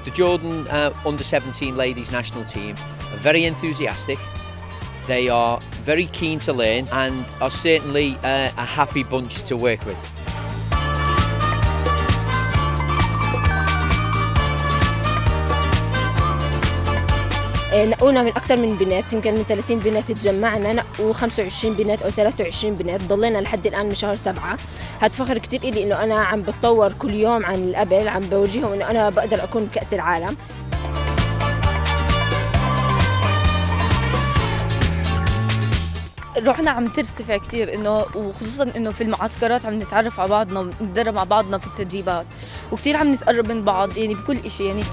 The Jordan under-17 ladies national team are very enthusiastic. They are very keen to learn and are certainly a happy bunch to work with. نقونا من أكثر من بنات، يمكن من 30 بنات تجمعنا، نقوا 25 بنات أو 23 بنات، ضلينا لحد الآن من شهر 7. هاد فخر كتير إلي إنه أنا عم بتطور كل يوم عن اللي قبل، عم بورجيهم إنه أنا بقدر أكون بكأس العالم. روحنا عم ترتفع كتير، إنه وخصوصا إنه في المعسكرات عم نتعرف على بعضنا ونتدرب مع بعضنا في التدريبات، وكتير عم نتقرب من بعض يعني بكل إشي يعني.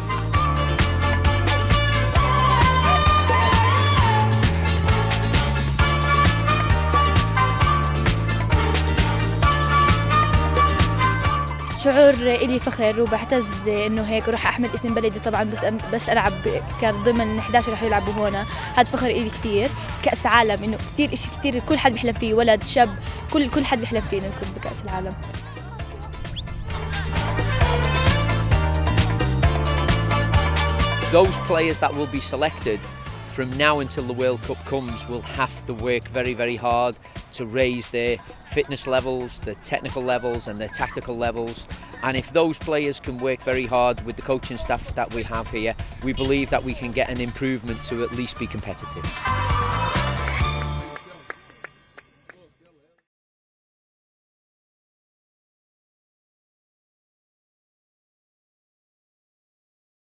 شعور إلي فخر وبعتز إنه هيك روح أحمل اسم بلدي طبعاً، بس ألعب كان ضمن 11 رح يلعبوا هون. هاد فخر إلي كتير. كأس عالم إنه كتير إشي كتير كل حد بيحلم فيه، ولد شاب كل حد بيحلم فيه إنه يكون بكأس العالم. Those players that will be selected from now until the World Cup comes will have to work very, very hard to raise their fitness levels, their technical levels and their tactical levels. And if those players can work very hard with the coaching staff that we have here, we believe that we can get an improvement to at least be competitive.